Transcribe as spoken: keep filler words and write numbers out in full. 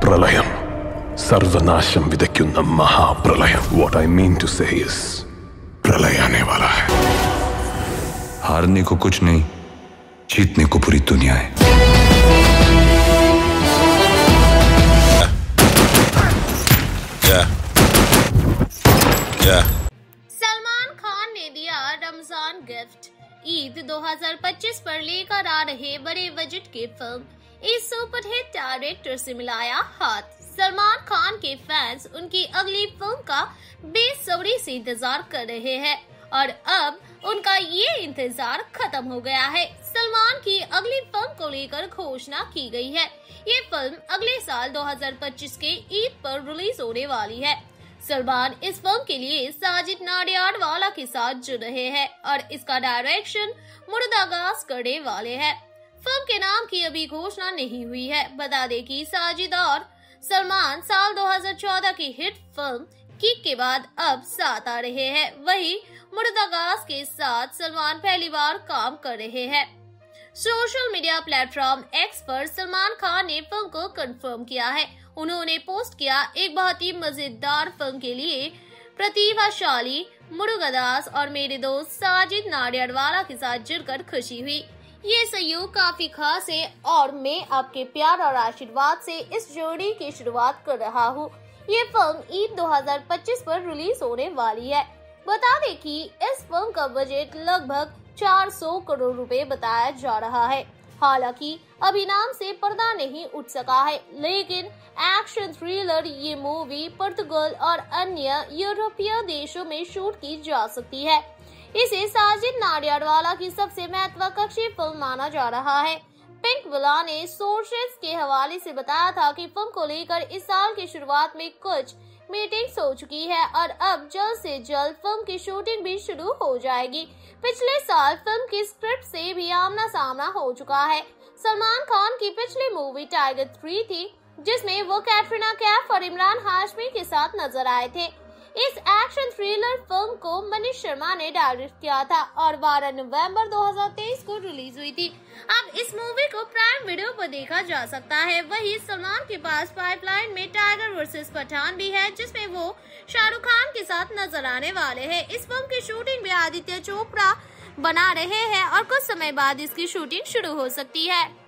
പ്രളയം, സർവനാശം വിതയ്ക്കുന്ന മഹാപ്രളയം. What I mean to say is, प्रलय आने वाला है. हारने को कुछ नहीं, जीतने को पूरी दुनिया है. Yeah. Yeah. सलमान खान ने दिया रमजान गिफ्ट. ईद दो हज़ार पच्चीस पर लेकर आ रहे बड़े बजट की फिल्म इस सुपरहिट डायरेक्टर से मिलाया हाथ. सलमान खान के फैंस उनकी अगली फिल्म का बेसब्री से इंतजार कर रहे हैं और अब उनका ये इंतजार खत्म हो गया है. सलमान की अगली फिल्म को लेकर घोषणा की गई है. ये फिल्म अगले साल दो हज़ार पच्चीस के ईद पर रिलीज होने वाली है. सलमान इस फिल्म के लिए साजिद नाडियाडवाला के साथ जुड़ रहे हैं और इसका डायरेक्शन मुर्दागास करने वाले हैं. फिल्म के नाम की अभी घोषणा नहीं हुई है. बता दें कि साजिद और सलमान साल दो हज़ार चौदह की हिट फिल्म किक के बाद अब साथ आ रहे हैं. वहीं मुर्दागास के साथ सलमान पहली बार काम कर रहे हैं. सोशल मीडिया प्लेटफॉर्म एक्स पर सलमान खान ने फिल्म को कंफर्म किया है. उन्होंने पोस्ट किया, एक बहुत ही मजेदार फिल्म के लिए प्रतिभाशाली मुरुगदास और मेरे दोस्त साजिद नाडियाडवाला के साथ जुड़कर खुशी हुई. ये सहयोग काफी खास है और मैं आपके प्यार और आशीर्वाद से इस जोड़ी की शुरुआत कर रहा हूँ. ये फिल्म ईद दो हज़ार पच्चीस पर रिलीज होने वाली है. बता दें कि इस फिल्म का बजट लगभग चार सौ करोड़ रुपए बताया जा रहा है. हालांकि अभी नाम से पर्दा नहीं उठ सका है, लेकिन एक्शन थ्रिलर ये मूवी पुर्तगाल और अन्य यूरोपीय देशों में शूट की जा सकती है. इसे साजिद नाडियाडवाला की सबसे महत्वाकांक्षी फिल्म माना जा रहा है. पिंक विला ने सोर्सेस के हवाले से बताया था कि फिल्म को लेकर इस साल की शुरुआत में कुछ मीटिंग्स हो चुकी है और अब जल्द से जल्द फिल्म की शूटिंग भी शुरू हो जाएगी. पिछले साल फिल्म की स्क्रिप्ट से भी आमना सामना हो चुका है. सलमान खान की पिछली मूवी टाइगर थ्री थी, जिसमें वो कैटरीना कैफ और इमरान हाशमी के साथ नजर आए थे. इस एक्शन थ्रिलर फिल्म को मनीष शर्मा ने डायरेक्ट किया था और बारह नवंबर दो हज़ार तेईस को रिलीज हुई थी. अब इस मूवी को प्राइम वीडियो पर देखा जा सकता है. वहीं सलमान के पास पाइपलाइन में टाइगर वर्सेस पठान भी है, जिसमें वो शाहरुख खान के साथ नजर आने वाले हैं. इस फिल्म की शूटिंग भी आदित्य चोपड़ा बना रहे हैं और कुछ समय बाद इसकी शूटिंग शुरू हो सकती है.